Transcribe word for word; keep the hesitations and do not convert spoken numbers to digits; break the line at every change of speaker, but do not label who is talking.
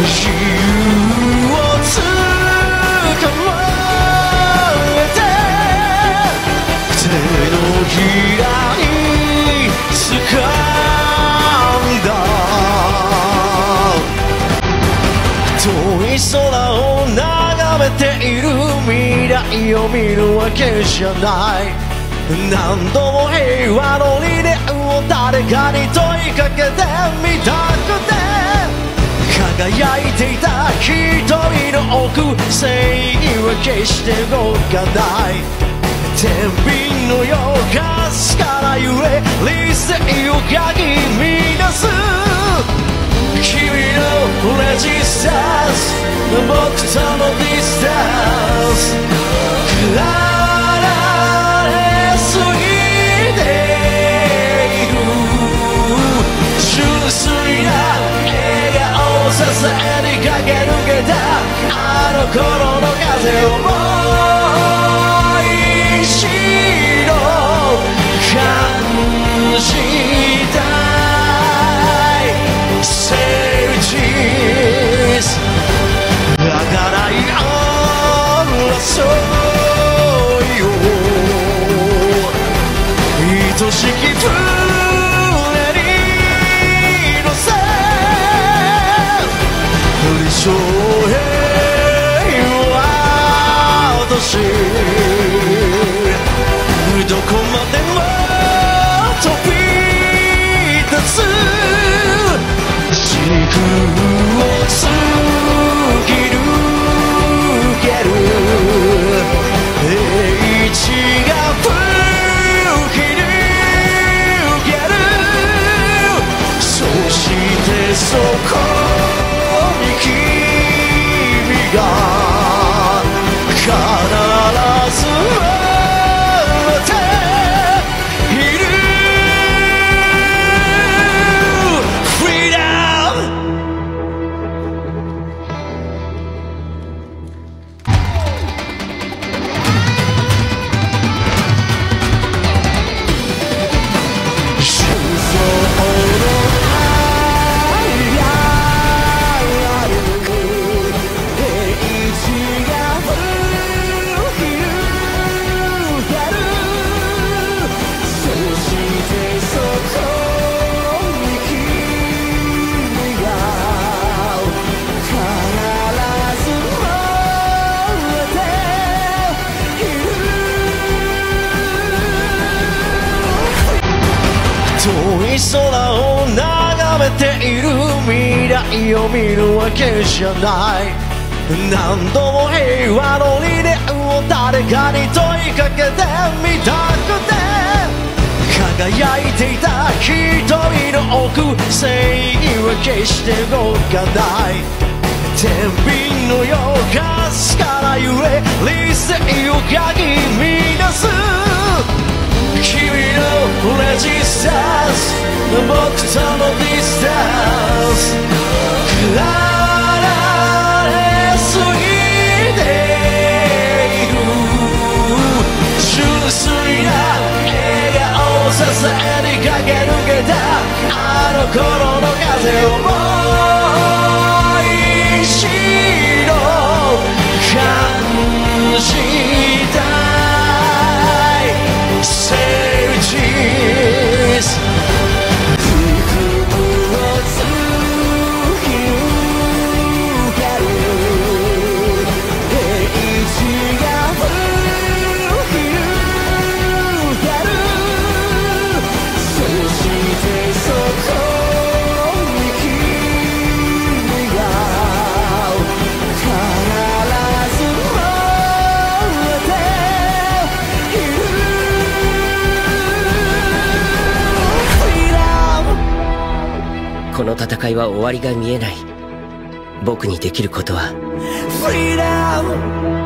自由をつかまえて手のひらに掴んだ遠い空を眺めている未来を見るわけじゃない何度も平和の理念を誰かに問いかけてみたくて輝いていた瞳の奥正義は決して動かない天秤のようかすから揺れ理性をかき乱す君のレジスタンス僕とのディスタンス離れすぎている純粋な笑顔を支えに駆け抜けたあの頃の風をもう一度感じた儚い争いを愛しき船に乗せ理想へ私どこまでも飛び立つ時空を突き抜ける英知が吹き抜けるそしてそこに君が必ず待っている遠い空を眺めている未来を見るわけじゃない何度も平和の理念を誰かに問いかけてみたくて輝いていた瞳の奥正義は決して動かない天秤のようかすから揺れ理性をかき乱す君のレジスタンス僕とのディスタンス離れすぎている純粋な笑顔を支えに駆け抜けたあの頃の風をもう一度感じた
この戦いは終わりが見えない。僕にできることはフリーダム